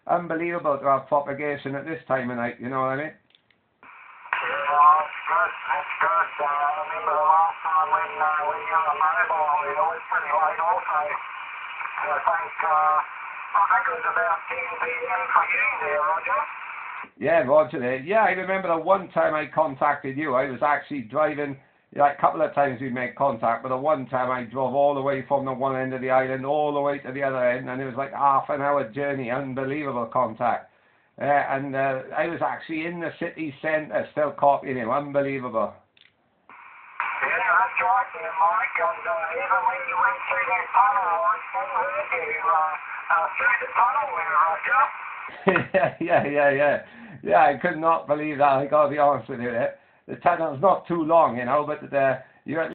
unbelievable to have propagation at this time of night, you know what I mean? Yeah, it's good. It's good. I remember the last time when you were on mobile, it was pretty late also. I think it was about 10 p.m. for you there, Roger. Yeah, Roger there. Yeah, I remember the one time I contacted you, I was actually driving, like a couple of times we made contact, but the one time I drove all the way from the one end of the island all the way to the other end, and it was like half an hour journey, unbelievable contact. And I was actually in the city centre still copying him, unbelievable. Yeah, that's right there, Mike. And even when you went through that tunnel, I still heard you through the tunnel there, Roger. Yeah, I could not believe that, I gotta be honest with you. The tunnel's not too long, you know, but you